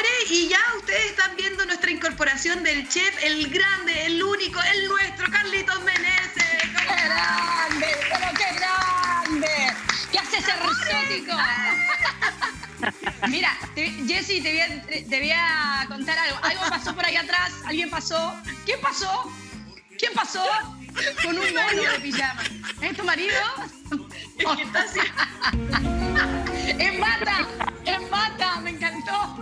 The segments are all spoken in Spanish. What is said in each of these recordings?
Señores, y ya ustedes están viendo nuestra incorporación del chef, el grande, el único, el nuestro, Carlitos Meneses. ¡Qué grande! ¡Pero qué grande! ¿Qué hace ese exótico? Mira, Jessy, te voy a contar algo. Algo pasó por ahí atrás, alguien pasó. ¿Quién pasó? ¿Quién pasó? Con un mono de pijama. ¿Es tu marido? ¿Qué está haciendo? ¡En bata! ¡En bata! ¡Me encantó!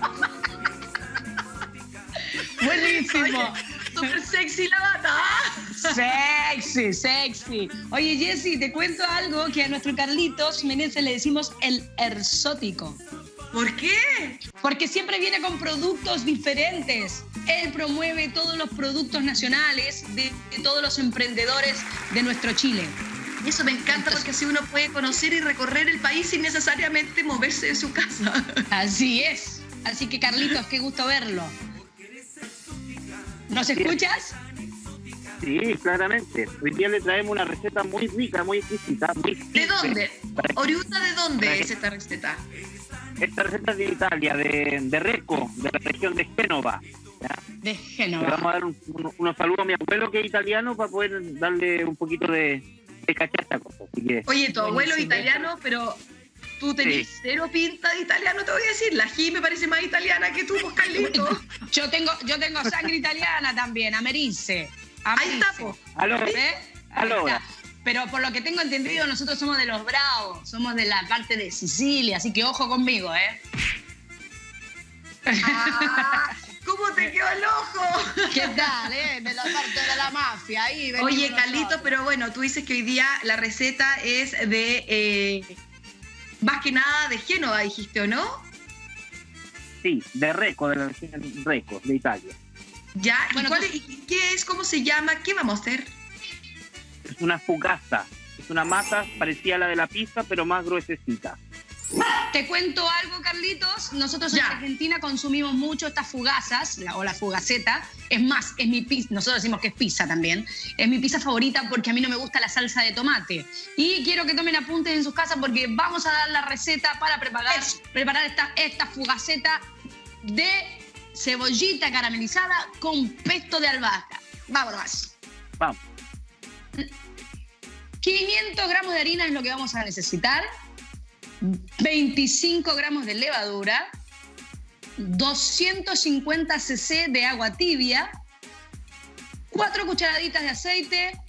Buenísimo. Súper sexy la bata. Sexy, sexy. Oye, Jessy, te cuento algo que a nuestro Carlitos Meneses le decimos el exótico. ¿Por qué? Porque siempre viene con productos diferentes. Él promueve todos los productos nacionales de todos los emprendedores de nuestro Chile. Y eso me encanta porque así uno puede conocer y recorrer el país sin necesariamente moverse de su casa. Así es. Así que, Carlitos, qué gusto verlo. ¿Nos escuchas? Sí, claramente. Hoy día le traemos una receta muy rica, muy exquisita. ¿De dónde? ¿Oriunda de dónde es esta receta? Esta receta es de Italia, de Recco, de la región de Génova. ¿Ya? De Génova. Le vamos a dar unos saludos a mi abuelo, que es italiano, para poder darle un poquito de cachá a esta cosa. Así que, oye, tu abuelo es italiano, pero tú tenés cero pinta de italiano, te voy a decir. La G me parece más italiana que tú, pues, Carlito. Yo tengo sangre italiana también, americe. Ahí está, pues. aló, ¿Eh? aló. Ahí está. Pero por lo que tengo entendido, nosotros somos de los bravos, somos de la parte de Sicilia, así que ojo conmigo, ¿eh? Ah, ¿cómo te quedó el ojo? ¿Qué tal, de la parte de la mafia? Ahí venimos Oye, nosotros. Carlito, pero bueno, tú dices que hoy día la receta es de, más que nada de Génova, dijiste, ¿o no? Sí, de Recco, de la región de Recco, de Italia. Ya, Bueno, ¿y qué es? ¿Cómo se llama? ¿Qué vamos a hacer? Es una fugazza. Es una masa parecida a la de la pizza, pero más gruesecita. Te cuento algo, Carlitos. Nosotros en Ya. Argentina consumimos mucho estas fugazas, o la fugaceta. Es más, es mi pizza. Nosotros decimos que es pizza también. Es mi pizza favorita porque a mí no me gusta la salsa de tomate. Y quiero que tomen apuntes en sus casas porque vamos a dar la receta para preparar esta fugaceta de cebollita caramelizada con pesto de albahaca. Vámonos. Vamos. 500 gramos de harina es lo que vamos a necesitar. 25 gramos de levadura, 250 cc de agua tibia, 4 cucharaditas de aceite,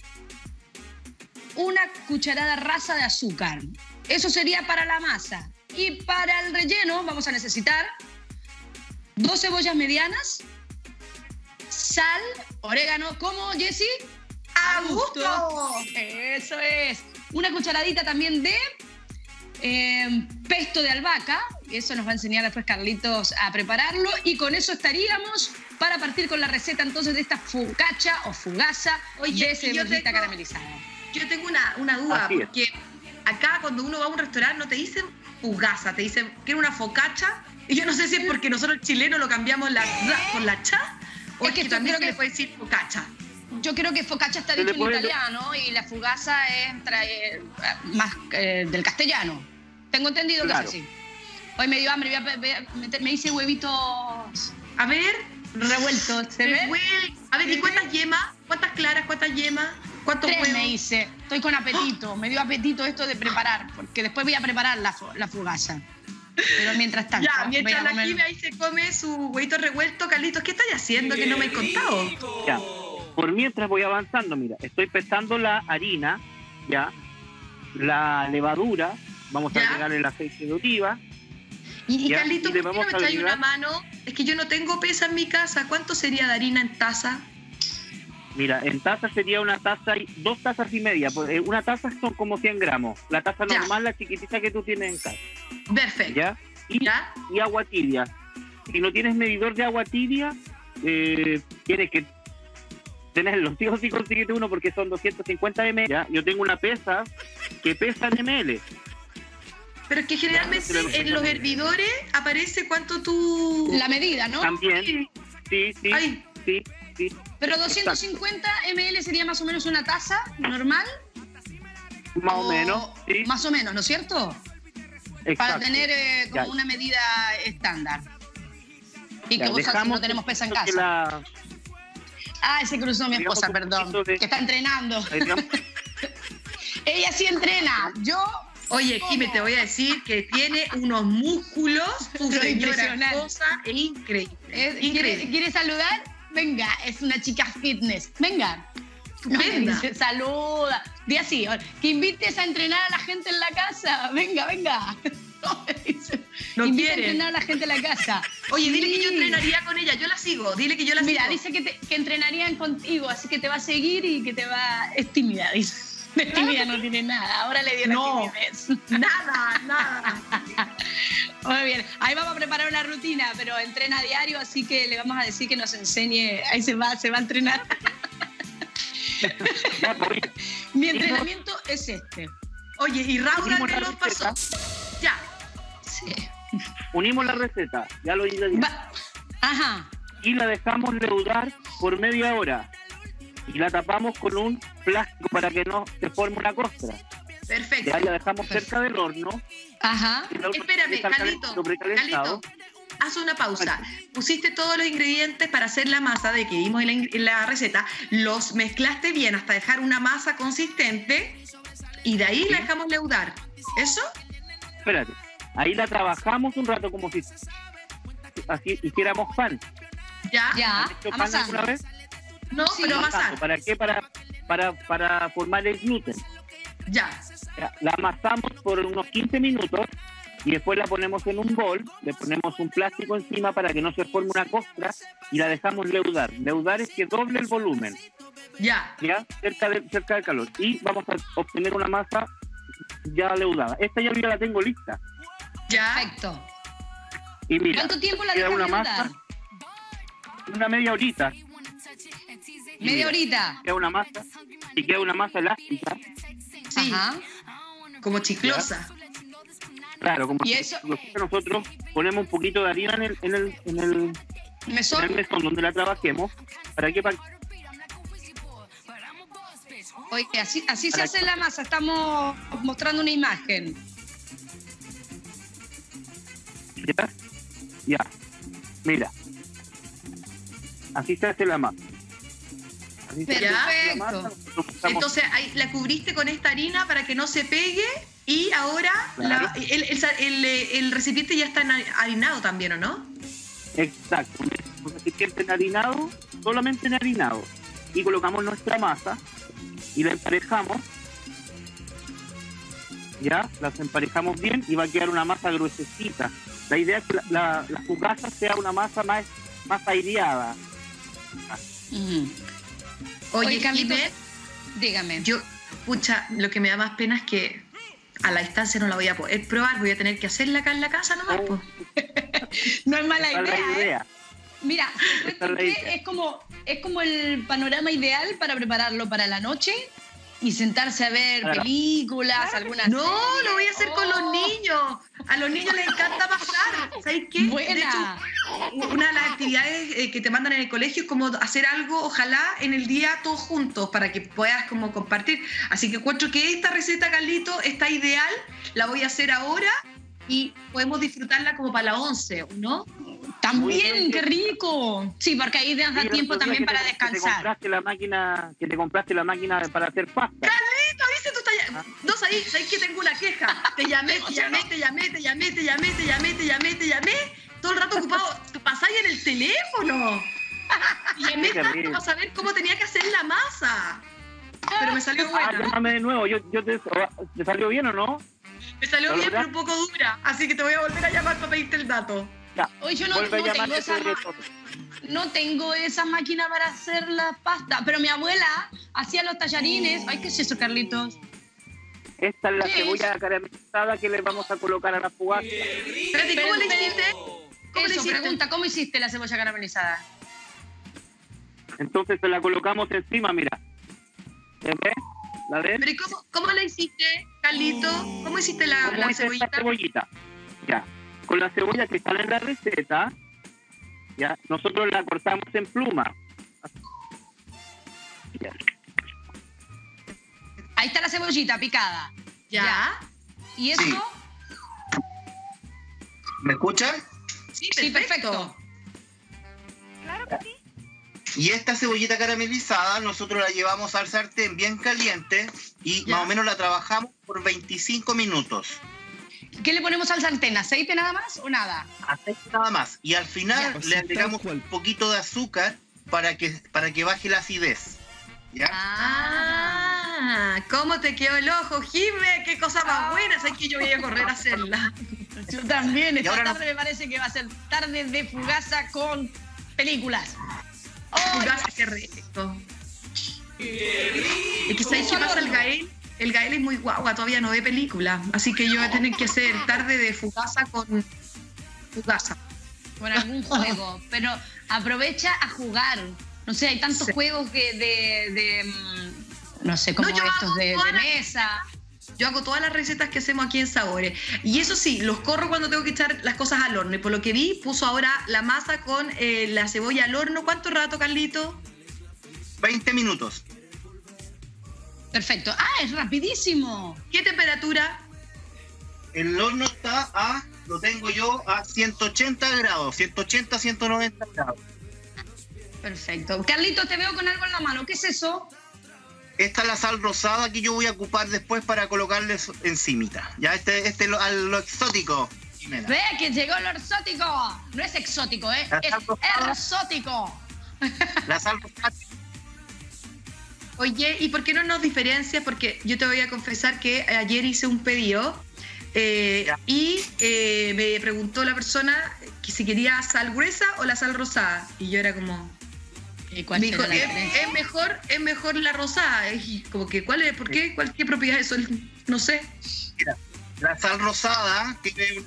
1 cucharada rasa de azúcar. Eso sería para la masa. Y para el relleno vamos a necesitar 2 cebollas medianas, sal, orégano, ¿cómo, Jessy? ¡A gusto! Eso es. 1 cucharadita también de pesto de albahaca, eso nos va a enseñar después Carlitos a prepararlo, y con eso estaríamos para partir con la receta entonces de esta focaccia o fugaza de cebollita caramelizada. Yo tengo una duda, Así es. porque acá cuando uno va a un restaurante no te dicen fugaza, te dicen quiero una focaccia, y yo no sé si es porque nosotros el chileno lo cambiamos por la cha, o es que también se le puede decir focaccia. Yo creo que focaccia está dicho en italiano y la fugaza es más del castellano. Tengo entendido que es así. Hoy me dio hambre, me hice huevitos A ver, revueltos. ¿Se ve? a ver, ¿y cuántas yemas? ¿Cuántas claras? ¿Cuántas yemas? ¿Cuántos 3 huevos? me hice. Estoy con apetito. Me dio apetito esto de preparar, porque después voy a preparar la fugaza. Pero mientras tanto, Ya, mientras voy a la comer. Jimmy ahí se come su huevito revuelto, Carlitos, ¿qué estáis haciendo que no me has contado? Ya. Por mientras voy avanzando, mira, estoy pesando la harina, ya, la levadura, vamos a Ya. agregarle el aceite de oliva. Y Ya, Carlitos, y le ¿por qué no vamos me a echáis una agregar- mano? Es que yo no tengo pesa en mi casa. ¿Cuánto sería de harina en taza? Mira, en taza sería una taza, 2 tazas y media. Una taza son como 100 gramos. La taza Ya. normal, la chiquitita que tú tienes en casa. Perfecto. ¿Ya? ¿Ya? Y agua tibia. Si no tienes medidor de agua tibia, tienes que tenerlo. Sí o sí consíguete uno porque son 250 ml. ¿ya? Yo tengo una pesa que pesa en ml. Pero es que generalmente en los hervidores aparece cuánto tú... La medida, ¿no? También. Sí. Ay. Sí. Pero 250 ml sería más o menos una taza normal. Más o menos. Sí. Más o menos, ¿no es cierto? Exacto. Para tener como Ya. una medida estándar. Y que vos sabés que no tenemos pesa en casa. Se cruzó mi esposa, perdón. Que está entrenando. Ella sí entrena. Yo... Oye, Jimé, te voy a decir que tiene unos músculos, tu señora esposa, es increíble. ¿Quiere saludar? Venga, es una chica fitness. Venga. Dice, saluda. Di así, que invites a entrenar a la gente en la casa. Venga. No invita a entrenar a la gente en la casa. Oye, dile que yo entrenaría con ella, yo la sigo. Dile que yo la sigo. Mira, dice que entrenarían contigo, así que te va a seguir y que te va... Es tímida, dice. Es tímida, no tiene nada. Ahora le dio la timidez. Nada. Muy bien. Ahí vamos a preparar una rutina, pero entrena a diario, así que le vamos a decir que nos enseñe. Ahí se va a entrenar. Mi entrenamiento es este. Oye, y Raúl me lo pasó. Ya. Sí. Unimos la receta, ya lo ingredientes. Ajá. Y la dejamos leudar por media hora. Y la tapamos con un plástico para que no se forme una costra. Perfecto. Ya la dejamos cerca del horno. Ajá. Espérame, Carlito, haz una pausa. Pusiste todos los ingredientes para hacer la masa de que vimos en la receta, los mezclaste bien hasta dejar una masa consistente y de ahí la dejamos leudar. ¿Eso? Espérate, ahí la trabajamos un rato como si así hiciéramos pan. Ya. ¿Has hecho pan alguna vez? No, sí, pero amasar. ¿Para qué? Para formar el gluten. Ya. La amasamos por unos 15 minutos y después la ponemos en un bol, le ponemos un plástico encima para que no se forme una costra y la dejamos leudar. Leudar es que doble el volumen. Ya. Cerca del calor. Y vamos a obtener una masa ya leudada. Esta ya la tengo lista. Ya. Perfecto. Y mira, ¿cuánto tiempo la dejas leudar? Masa, una media horita. ¿Media horita? Queda una masa. Y queda una masa elástica. Sí. Ajá. Como chiclosa. Claro, como ¿y eso? Nosotros ponemos un poquito de harina en el mesón donde la trabajemos. ¿Para qué? Oye, así se hace la masa. Estamos mostrando una imagen. Ya. Mira. Así se hace la masa. Perfecto. Entonces ahí la cubriste con esta harina para que no se pegue y ahora claro. el recipiente ya está harinado también, ¿o no? Exacto. Un recipiente enharinado, solamente enharinado. Y colocamos nuestra masa y la emparejamos. Ya, las emparejamos bien y va a quedar una masa gruesecita. La idea es que la fugaza sea una masa más aireada. Oye, Carlito, dígame. Yo, lo que me da más pena es que a la distancia no la voy a poder probar, voy a tener que hacerla acá en la casa nomás. No es mala idea. Mira, es como el panorama ideal para prepararlo para la noche y sentarse a ver películas, algunas No, series. Lo voy a hacer con los niños. A los niños les encanta pasar. ¿Sabes qué? Buena. De hecho, una de las actividades que te mandan en el colegio es como hacer algo, ojalá, en el día todos juntos para que puedas como compartir. Así que encuentro que esta receta, Carlito, está ideal. La voy a hacer ahora y podemos disfrutarla como para la 11, ¿no? También, qué rico. Sí, porque ahí te da tiempo también para descansar. Que te compraste la máquina para hacer pasta. Carlito, dice tú estás... No, ¿sabes que tengo una queja? Te llamé. Todo el rato ocupado. Pasáis en el teléfono. Y llamé tanto para saber cómo tenía que hacer la masa. Pero me salió buena. Llámame de nuevo. ¿Te salió bien o no? Me salió bien, pero un poco dura. Así que te voy a volver a llamar para pedirte el dato. Hoy yo no tengo esa máquina para hacer la pasta, pero mi abuela hacía los tallarines. Ay, ¿qué es eso, Carlitos? Esta es la cebolla caramelizada que le vamos a colocar a la fugaza. Espérate, ¿cómo le hiciste? Pregunta, ¿cómo hiciste la cebolla caramelizada? Entonces se la colocamos encima, mira. ¿Ves? ¿La ves? Pero ¿cómo la hiciste, Carlito? ¿Cómo hiciste la cebollita? Ya. Con la cebolla que está en la receta, ya, nosotros la cortamos en pluma. Ya. Ahí está la cebollita picada. ¿Ya? ¿Y eso? Sí. ¿Me escuchan? Sí, perfecto. Y esta cebollita caramelizada nosotros la llevamos al sartén bien caliente y más o menos la trabajamos por 25 minutos. ¿Qué le ponemos al sartén? ¿Aceite nada más o nada? Aceite nada más. Y al final le agregamos un poquito de azúcar para que baje la acidez. ¿Ya? ¿Cómo te quedó el ojo, Jimé? ¡Qué cosa más buena! Sé que yo voy a correr a hacerla. Yo también. Esta tarde no... me parece que va a ser tarde de fugaza con películas. Fugaza, qué rico. Es que ¿sabes qué pasa el Gael? El Gael es muy guagua, todavía no ve película. Así que yo voy a tener que hacer tarde de fugaza con fugaza. Con algún juego. Pero aprovecha a jugar. No sé, hay tantos juegos que no sé, como estos de mesa. Yo hago todas las recetas que hacemos aquí en Sabores. Y eso sí, los corro cuando tengo que echar las cosas al horno. Y por lo que vi, puso ahora la masa con la cebolla al horno. ¿Cuánto rato, Carlito? 20 minutos. Perfecto. Es rapidísimo. ¿Qué temperatura? El horno está lo tengo yo a 180 grados, 180, 190 grados. Perfecto. Carlito, te veo con algo en la mano. ¿Qué es eso? Esta es la sal rosada que yo voy a ocupar después para colocarle encimita. Ya lo exótico. Jimena. Ve que llegó lo exótico. No es exótico, es exótico. La sal rosada. Oye, ¿y por qué no nos diferencias? Porque yo te voy a confesar que ayer hice un pedido y me preguntó la persona que si quería sal gruesa o la sal rosada. Y yo era como... ¿Cuál me dijo, será la diferencia? es mejor la rosada. Y como que, ¿cuál es? ¿Por qué? ¿Qué propiedad es eso? No sé. Mira, la sal rosada tiene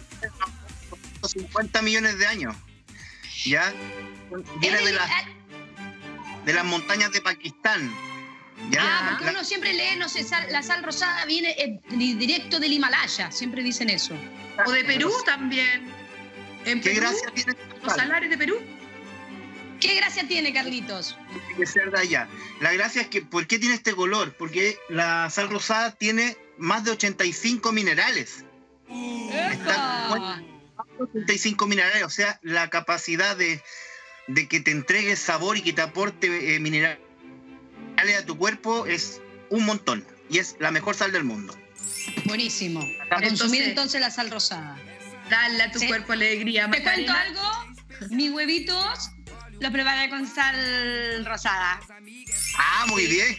50 millones de años. ¿Ya? Viene de las montañas de Pakistán. ¿Ya? Porque uno siempre lee, no sé, la sal rosada viene directo del Himalaya. Siempre dicen eso. O de Perú también. En ¿Qué Perú, gracia tiene los salares de Perú? ¿Qué gracia tiene, Carlitos? Tiene que ser de allá. La gracia es que, ¿por qué tiene este color? Porque la sal rosada tiene más de 85 minerales. Más de 85 minerales, o sea, la capacidad de que te entregue sabor y que te aporte minerales a tu cuerpo es un montón. Y es la mejor sal del mundo. Buenísimo. A consumir entonces la sal rosada. Dale a tu cuerpo alegría, ¿Te cuento Macarena? algo? Mis huevitos los preparé con sal rosada. Muy bien.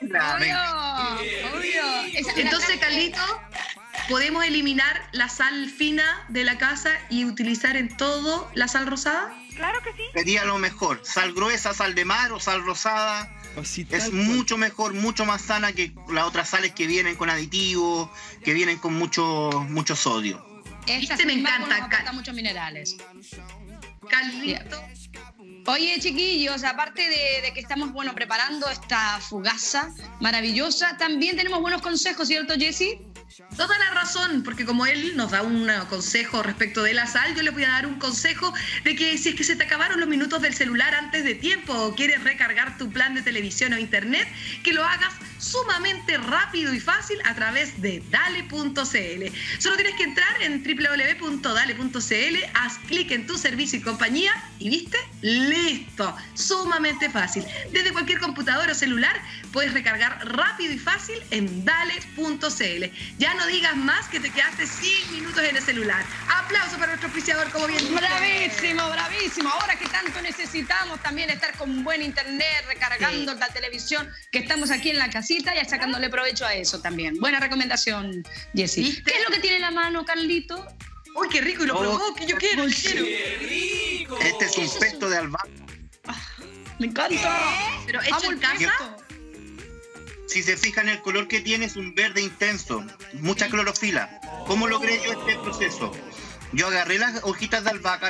Obvio. Entonces, Carlito, ¿podemos eliminar la sal fina de la casa y utilizar en todo la sal rosada? Claro que sí. Sería lo mejor. Sal gruesa, sal de mar o sal rosada. Es mucho mejor, mucho más sana que las otras sales que vienen con aditivos, que vienen con mucho sodio. Esta me encanta. Aporta muchos minerales. Carlito. Oye, chiquillos, aparte de que estamos, preparando esta fugaza maravillosa, también tenemos buenos consejos, ¿cierto, Jessy? Toda la razón, porque como él nos da un consejo respecto de la sal, yo le voy a dar un consejo de que si es que se te acabaron los minutos del celular antes de tiempo o quieres recargar tu plan de televisión o internet, que lo hagas sumamente rápido y fácil a través de dale.cl. Solo tienes que entrar en www.dale.cl, haz clic en tu servicio y compañía y ¿viste? ¡Listo! Sumamente fácil. Desde cualquier computadora o celular puedes recargar rápido y fácil en dale.cl. Ya no digas más que te quedaste 100 minutos en el celular. Aplauso para nuestro auspiciador, como bien dice. Bravísimo, bravísimo. Ahora que tanto necesitamos también estar con buen internet, recargando la televisión, que estamos aquí en la casita y sacándole provecho a eso también. Buena recomendación, Jessy. ¿Viste? ¿Qué es lo que tiene en la mano, Carlito? ¡Uy, qué rico! Y lo probó, que yo quiero. ¡Qué rico! Este es un pesto de albahaca. ¡Me encanta! ¿Pero hecho en casa? Si se fijan, el color que tiene es un verde intenso, mucha clorofila. ¿Cómo logré yo este proceso? Yo agarré las hojitas de albahaca,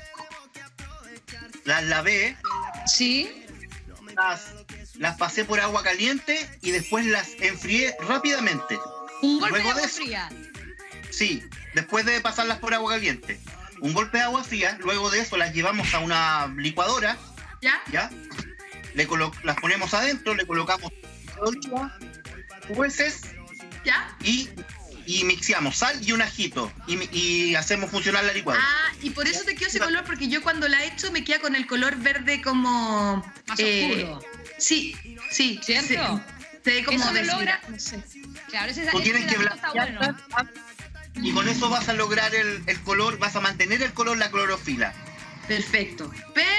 las lavé, ¿Sí? las pasé por agua caliente y después las enfrié rápidamente. Un golpe Luego de agua de eso, fría. Sí, después de pasarlas por agua caliente. Un golpe de agua fría, luego de eso las llevamos a una licuadora, ¿Ya? las ponemos adentro, le colocamos nueces ¿Ya? y mixeamos sal y un ajito y hacemos funcionar la licuadora. y por eso te quedó ese color, porque yo cuando la he hecho me queda con el color verde como... Más oscuro. Sí. ¿Cierto? Se ve como Eso lo logra. no sé. Claro, Tú tienes que está bueno. y con eso vas a lograr el color, vas a mantener el color, la clorofila. Perfecto.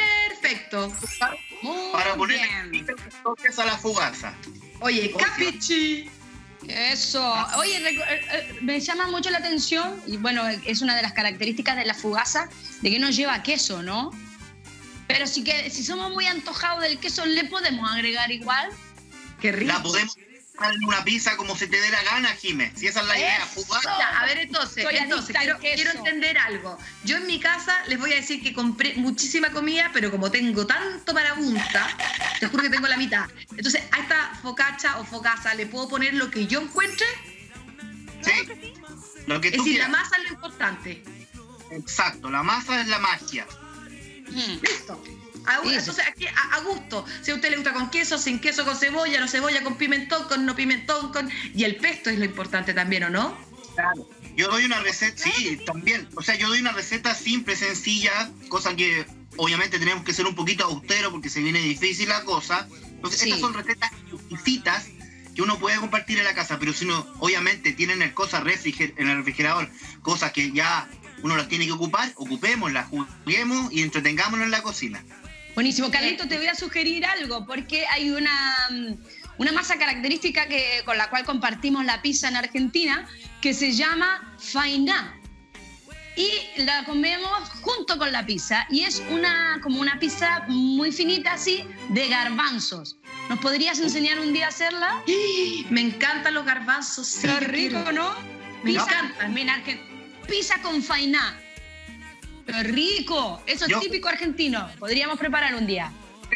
Muy Para poner bien. toques a la fugaza. Oye, capichi. Eso. Oye, me llama mucho la atención, y bueno, es una de las características de la fugaza, de que no lleva queso, ¿no? Pero si somos muy antojados del queso, ¿le podemos agregar igual? Qué rico. La podemos hacer en una pizza como se te dé la gana, Jimé. Si esa es la idea, fugaza. Ya, a ver, entonces quiero entender algo. Yo en mi casa les voy a decir que compré muchísima comida, pero como tengo tanto marabunta, te juro que tengo la mitad. Entonces, a esta focaccia o fogaza le puedo poner lo que yo encuentre. Sí. Lo que Es tú decir, la quieras. masa es lo importante. Exacto, la masa es la magia. Listo. Sí. Entonces, aquí a gusto. Si a usted le gusta con queso, sin queso, con cebolla, no cebolla, con pimentón, con no pimentón, con... Y el pesto es lo importante también, ¿o no? Claro. Yo doy una receta, sí, también. O sea, yo doy una receta simple, sencilla, cosa que obviamente tenemos que ser un poquito austeros porque se viene difícil la cosa. Entonces, Sí. estas son recetas exquisitas que uno puede compartir en la casa, pero si uno, obviamente, tienen el cosa en el refrigerador, cosas que ya uno las tiene que ocupar, ocupémoslas, juguemos y entretengámonos en la cocina. Buenísimo. Carlito, te voy a sugerir algo, porque hay una masa característica con la cual compartimos la pizza en Argentina, que se llama fainá. Y la comemos junto con la pizza. Y es como una pizza muy finita así, de garbanzos. ¿Nos podrías enseñar un día a hacerla? Me encantan los garbanzos. Sí, Qué yo rico, quiero. ¿no? Me Pizza, encantan. Pizza con fainá. ¡Qué rico! Eso es típico argentino. Podríamos preparar un día.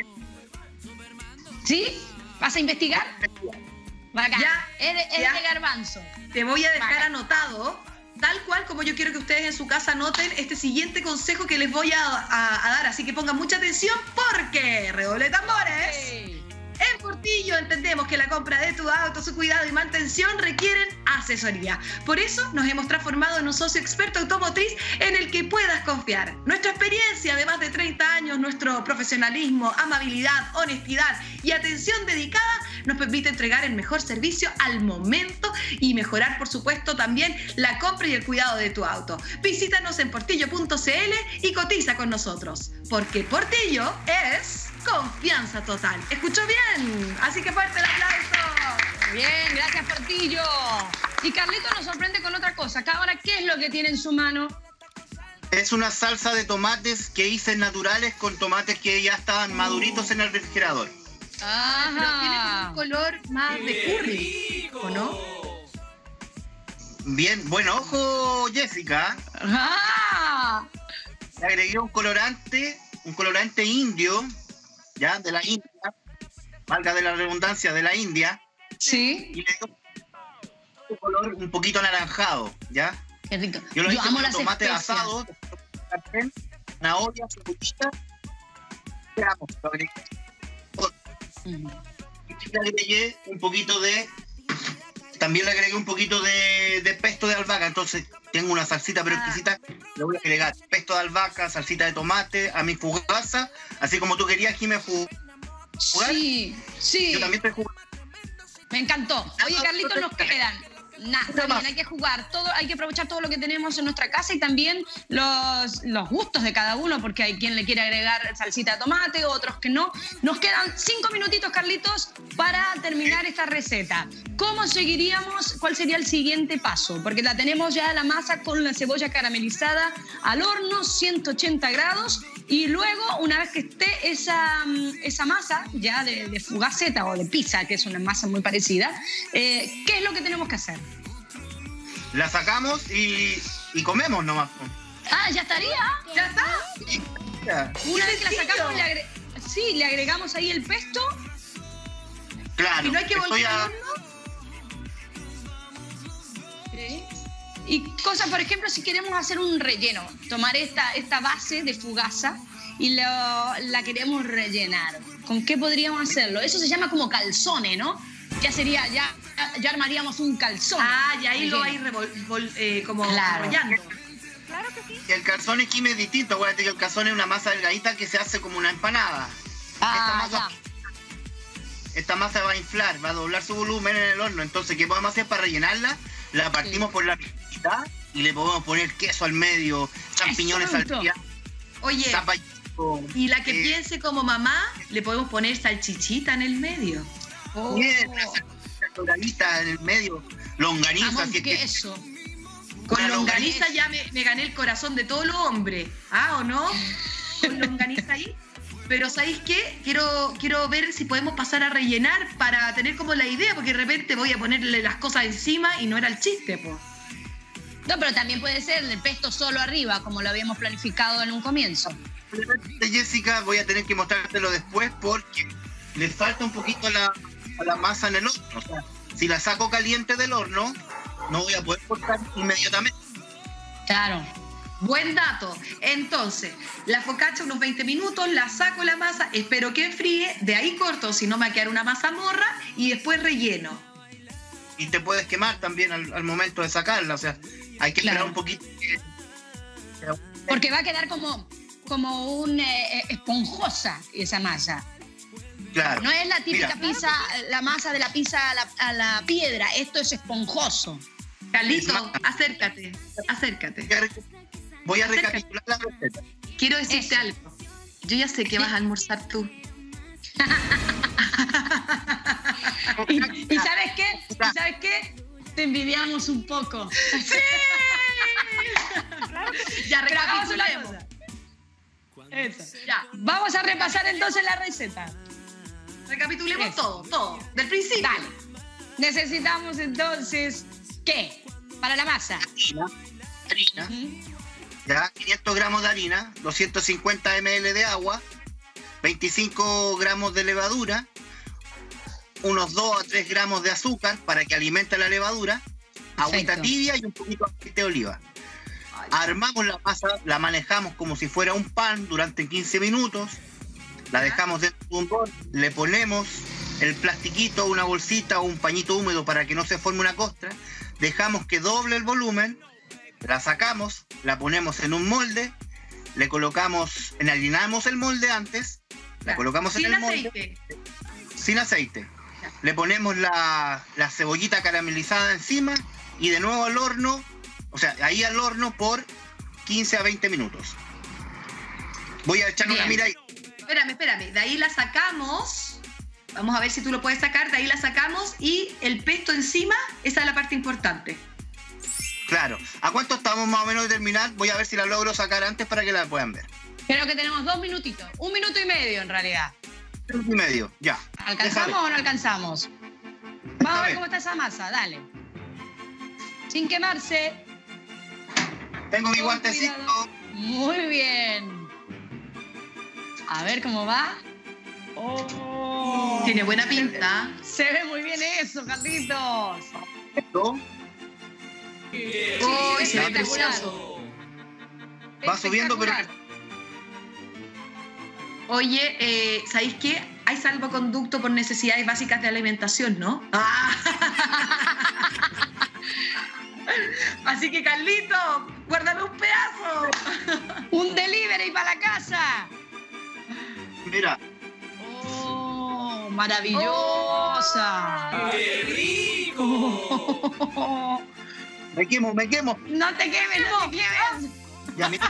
¿Sí? ¿Vas a investigar? Bacán. Ya, Es ya. de garbanzo. Te voy a dejar Vale. anotado, tal cual como yo quiero que ustedes en su casa anoten este siguiente consejo que les voy a dar. Así que pongan mucha atención porque, redoble de tambores. Sí. En Portillo entendemos que la compra de tu auto, su cuidado y mantención requieren asesoría. Por eso nos hemos transformado en un socio experto automotriz en el que puedas confiar. Nuestra experiencia de más de 30 años, nuestro profesionalismo, amabilidad, honestidad y atención dedicada nos permite entregar el mejor servicio al momento y mejorar, por supuesto, también la compra y el cuidado de tu auto. Visítanos en portillo.cl y cotiza con nosotros, porque Portillo es confianza total. ¿Escuchó bien? Así que fuerte el aplauso. Bien, gracias Portillo. Y Carlito nos sorprende con otra cosa. Ahora, ¿qué es lo que tiene en su mano? Es una salsa de tomates que hice naturales con tomates que ya estaban maduritos en el refrigerador. Pero tiene como un color más de curry, ¿o no? Bien, buen ojo, Jessica. ¡Ah! Le agregué un colorante indio, ya, de la India, valga de la redundancia, de la India, Sí. y le dio un color un poquito anaranjado, ¿ya? Qué rico. Yo lo hice amo con las tomate especias. asado, zanahoria, cebollita, veamos, lo agregué. Ujú. Y le agregué un poquito de... También le agregué un poquito de pesto de albahaca, entonces tengo una salsita pero exquisita. Le voy a agregar pesto de albahaca, salsita de tomate, a mi fugaza, así como tú querías, Jimé, ¿jugar? Sí, sí. Yo también estoy jugando. Me encantó. Oye, Carlitos, nos quedan. Está bien, hay que jugar, hay que aprovechar todo lo que tenemos en nuestra casa y también los gustos de cada uno, porque hay quien le quiere agregar salsita de tomate, otros que no. Nos quedan 5 minutitos, Carlitos, para terminar esta receta. ¿Cómo seguiríamos? ¿Cuál sería el siguiente paso? Porque la tenemos ya la masa con la cebolla caramelizada al horno, 180 grados, y luego, una vez que esté esa masa ya de fugaceta o de pizza, que es una masa muy parecida, ¿qué es lo que tenemos que hacer? La sacamos y comemos nomás. Ah, ¿ya estaría? ¿Ya está? Ya. Una vez que la sencillo. sacamos, le agregamos ahí el pesto. Claro. ¿Y no hay que estoy volver a- al horno? Y cosas, por ejemplo, si queremos hacer un relleno, tomar esta base de fugaza y la queremos rellenar. ¿Con qué podríamos hacerlo? Eso se llama como calzone, ¿no? Ya armaríamos un calzone. Ah, y ahí lo vais relleno. como Claro. enrollando. Claro que sí. El calzone Kim es distinto. Acuérdate que el calzone es una masa delgadita que se hace como una empanada. Esta masa va a inflar, va a doblar su volumen en el horno. Entonces, ¿qué podemos hacer para rellenarla? La partimos por la mitad y le podemos poner queso al medio, champiñones salteados. Oye, y la que piense como mamá, le podemos poner salchichita en el medio. Bien, doradita en el medio, longaniza. Queso. Con longaniza ya me gané el corazón de todos los hombres. ¿Ah, o no? Con longaniza ahí. Pero ¿sabéis qué? Quiero ver si podemos pasar a rellenar para tener como la idea, porque de repente voy a ponerle las cosas encima y no era el chiste, pues. No, pero también puede ser el pesto solo arriba, como lo habíamos planificado en un comienzo. Jessica, voy a tener que mostrártelo después porque le falta un poquito a la masa en el horno. O sea, si la saco caliente del horno, no voy a poder cortar inmediatamente. Claro. Buen dato. Entonces, la focaccia unos 20 minutos, la saco la masa, espero que enfríe, de ahí corto, si no me va a quedar una masa morra, y después relleno. Y te puedes quemar también al momento de sacarla, o sea, hay que esperar un poquito. Porque va a quedar como un esponjosa esa masa. Claro. No es la típica pizza, la masa de la pizza a la piedra, esto es esponjoso. Carlito, acércate. Voy a recapitular la receta. Quiero decirte algo. Yo ya sé que vas a almorzar tú. ¿Y sabes qué? ¿Sabes qué? Te envidiamos un poco. ¡Sí! Ya recapitulemos. Eso. Ya. Vamos a repasar entonces la receta. Recapitulemos todo, del principio. Dale. Necesitamos entonces, ¿qué? Para la masa. Harina. Ya, 500 gramos de harina, 250 ml de agua, 25 gramos de levadura, unos 2 a 3 gramos de azúcar para que alimente la levadura, agüita tibia y un poquito de aceite de oliva. Armamos la masa, la manejamos como si fuera un pan durante 15 minutos, la dejamos dentro de un bol, le ponemos el plastiquito, una bolsita o un pañito húmedo para que no se forme una costra, dejamos que doble el volumen, la sacamos, la ponemos en un molde, le colocamos, enharinamos el molde antes, la colocamos en el molde. Sin aceite. Le ponemos la cebollita caramelizada encima y de nuevo al horno, o sea, ahí al horno por 15 a 20 minutos. Voy a echarle una mira ahí. Espérame, de ahí la sacamos, vamos a ver si tú lo puedes sacar, de ahí la sacamos y el pesto encima, esa es la parte importante. Claro. ¿A cuánto estamos más o menos de terminar? Voy a ver si la logro sacar antes para que la puedan ver. Creo que tenemos 2 minutitos. 1 minuto y medio en realidad. 1 minuto y medio, ya. ¿Alcanzamos o no alcanzamos? Vamos a ver cómo está esa masa, dale. Sin quemarse. Tengo mi guantecito. Cuidado. Muy bien. A ver cómo va. Oh. Tiene buena pinta. Se ve muy bien eso, Carlitos. ¿Esto? Oh, se ve precioso. Va subiendo, pero... Oye, ¿sabéis qué? Hay salvoconducto por necesidades básicas de alimentación, ¿no? Así que, Carlito, guárdame un pedazo. Un delivery para la casa. Mira. Oh, maravillosa. ¡Qué rico! Me quemo. No te quemes, no te quemes. Ya, mira.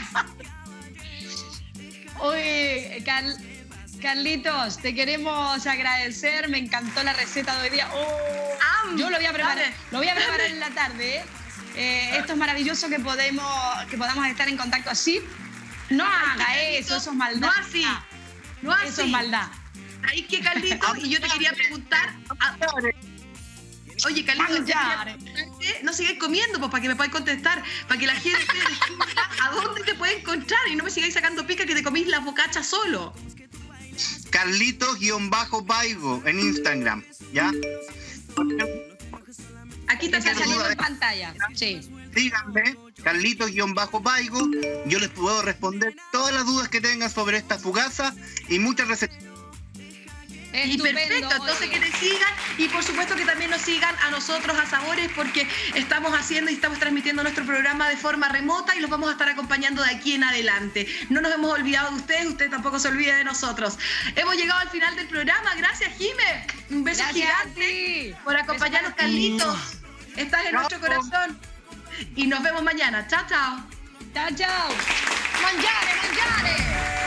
Oye, Carlitos, te queremos agradecer. Me encantó la receta de hoy día. Yo lo voy a preparar. Lo voy a preparar en la tarde. Esto es maravilloso que podamos estar en contacto así. No haga eso es maldad. No así. Eso es maldad. Ahí que, Carlito, y yo te quería preguntar. Oye, Carlito, no sigáis comiendo, pues, para que me podáis contestar, para que la gente descubra a dónde te puede encontrar y no me sigáis sacando pica que te comís la focaccia solo. Carlitos-Baigo en Instagram, ¿ya? Aquí te está saliendo en pantalla. Sí. Díganme, Carlitos-Baigo, yo les puedo responder todas las dudas que tengan sobre esta fugaza y muchas recetas. Y perfecto, entonces que te sigan y por supuesto que también nos sigan a nosotros, a Sabores, porque estamos haciendo y estamos transmitiendo nuestro programa de forma remota y los vamos a estar acompañando de aquí en adelante. No nos hemos olvidado de ustedes tampoco se olvide de nosotros. Hemos llegado al final del programa, gracias Jime, un beso gigante por acompañarnos, Carlitos. Estás en nuestro corazón y nos vemos mañana. Chao, chao. Chao, chao. Mangiare, mangiare.